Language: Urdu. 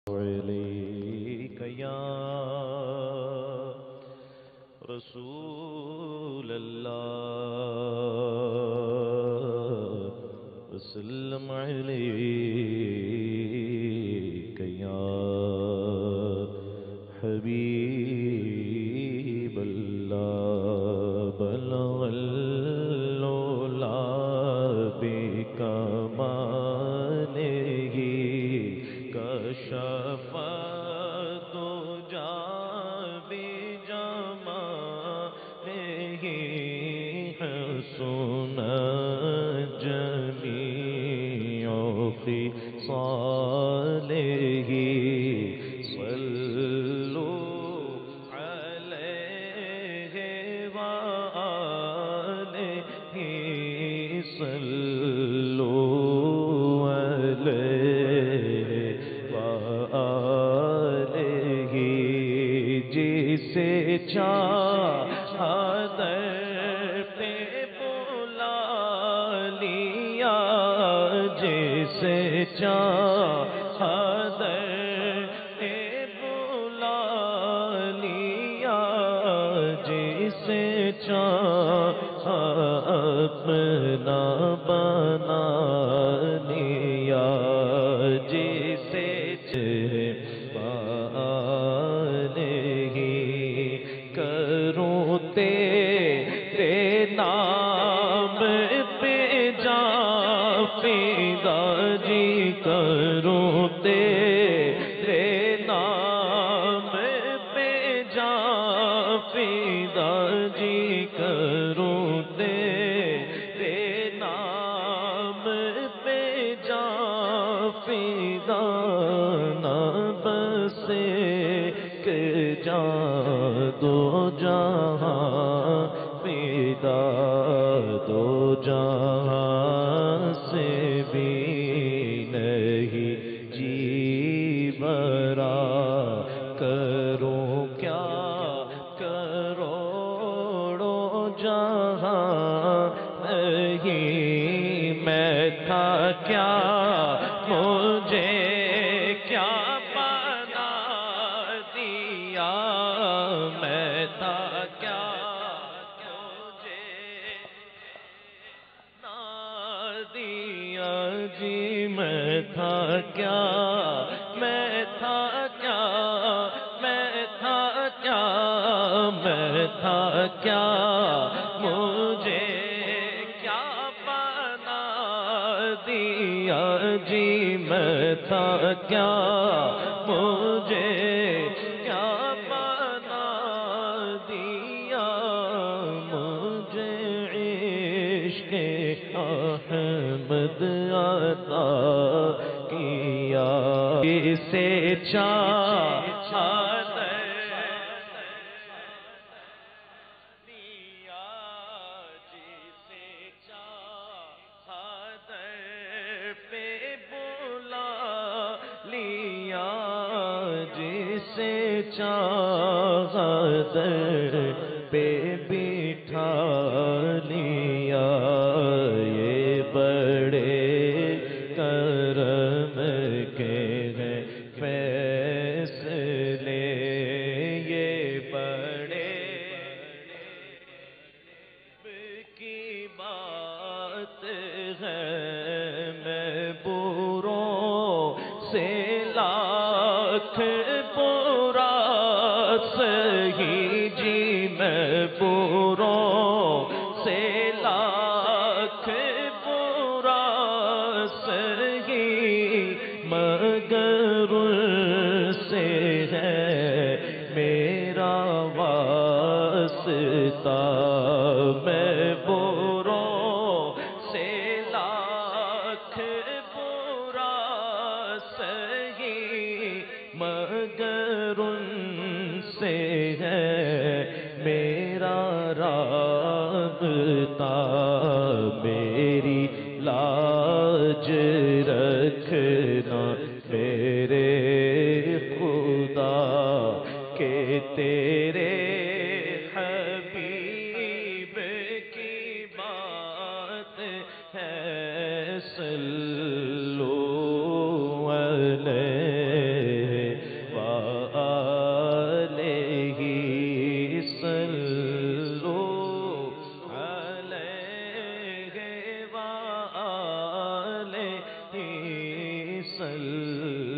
عليك يا رسول الله وسلم عليك يا حبيب الله بلغ العلا بكماله كشف الدجى بجماله حسن جميع خصاله صلوا عليه وآله صلوا عليه وآله جسے چاہا در پہ بلا لیا جسے چاہا در پہ بلا لیا جسے چاہا اپنا بنا لیا جسے کروں تیرے نام پہ جاں فدا جی کروں تیرے نام پہ جاں فدا جی کروں تیرے نام پہ جاں فدا نہ بسے کہ جان دو جہاں فدا دو جہاں سے بھی نہیں جی برا کروں کیا کروڑوں جہاں نہیں میں تھا کیا مجھے کیا بنا دیا میں تھا کیا مجھے نہ دیا جی میں تھا کیا میں تھا کیا میں تھا کیا میں تھا کیا مجھے کیا بنا دیا جی میں تھا کیا مجھے کیا بنا دیا مجھے عشق احمد عطا کیا اسے چاہا جسے چاہا در پہ بٹھا لیا یہ بڑے کرم کے ہیں فیصلے یہ بڑے کی بات ہے میں بروں سے لاکھ برا سہی جی میں بروں سے لاکھ برا سہی مگر ان سے ہے میرا واسطہ میں بروں سے لاکھ برا سہی مگر ان سے ہے میرا رابطہ میری لاج رکھنا میرے خدا کہ تیرے حبیب کی بات ہے صلو علیہ صلی